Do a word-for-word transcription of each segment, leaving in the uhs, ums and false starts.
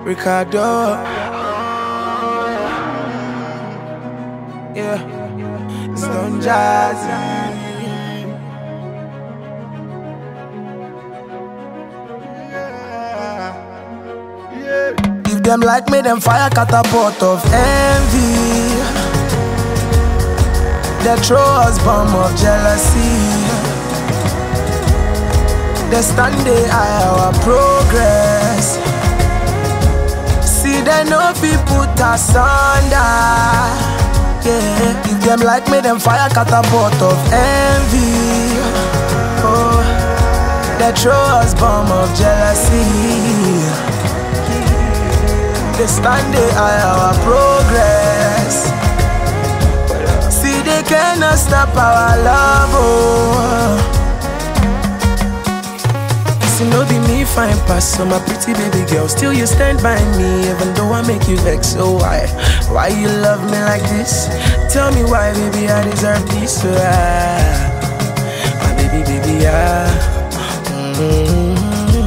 Reekado. Yeah, Stone Jazzy. If them like me, them fire Katapot of envy. They throw us bomb of jealousy. They stand they eye our progress. See they know fi put us under. Yeah, if them like me, them fire Katapot of envy. Oh, they throw us bomb of jealousy. They stand they eye our progress. See they cannot stop our love. Oh, you know be me fine pass, so my pretty baby girl. Still you stand by me, even though I make you vex. So why, why you love me like this? Tell me why, baby, I deserve this. So ah, my baby, baby, ah. Mm-hmm.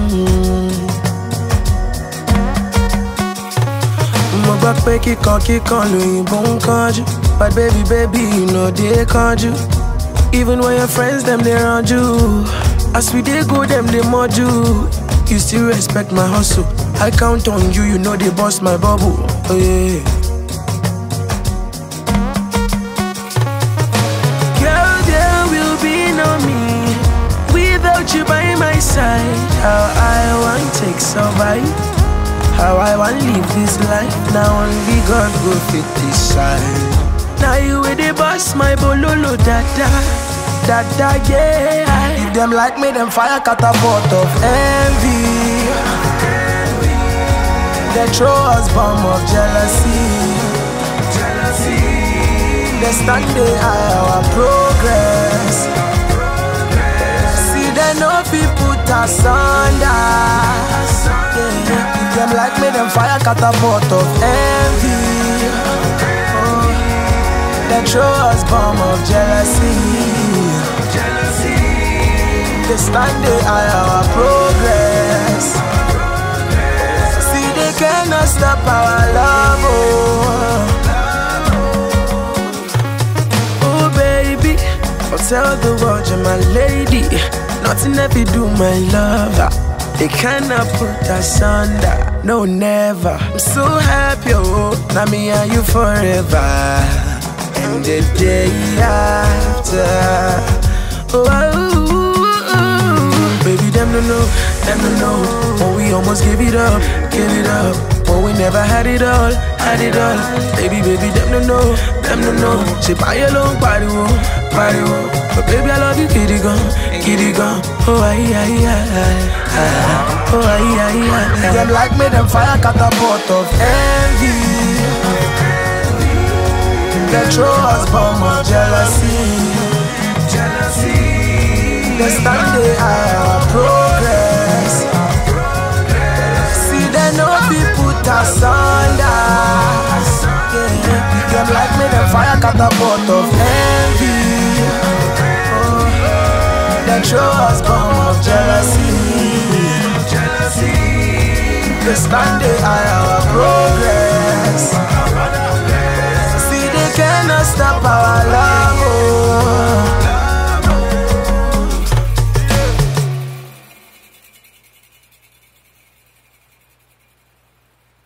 Mo gbọ́ pé kíkan kíkan lóyìnbó ń kánjú, but baby, baby, you know they kánjú. Even when your friends them they around you. As we dey go, them they mod you. You still respect my hustle. I count on you, you know they bust my bubble. Oh yeah. Girl, there will be no me without you by my side. How I want take survive, how I want live this life. Now only God will fit this side. Now you with the boss, my bololo dada. Dada, yeah. If them like me, them fire Katapot of envy. They throw us bomb of jealousy. They stand they eye our progress. See they know fi put us under. Yeah. If them like me, them fire Katapot of envy. Oh, they throw us bomb of jealousy. They stand they eye our progress. See they cannot stop our love. Oh, oh baby, I'll tell the world you're my lady. Nothing ever do my lover. They cannot put us under. No, never. I'm so happy, oh, now me and you forever. And the day after, oh, oh. Baby, them don't know, them don't know. When we almost gave it up, gave it up. When we never had it all, had it all. Baby, baby, them don't know, them don't know. She buy a long body, oh, body, oh. But baby, I love you, kitty gun, kitty gun. Oh, aye, aye, aye, aye. Oh, aye, aye, aye. Them like me, them fire Katapot of envy. They throw us bomb of jealousy. They stand they eye our progress. See they know we put us under. Yeah. Them like me, them fire Katapot of envy. Oh, they throw us bomb of jealousy. They stand they eye our progress. See they cannot stop our love. Oh.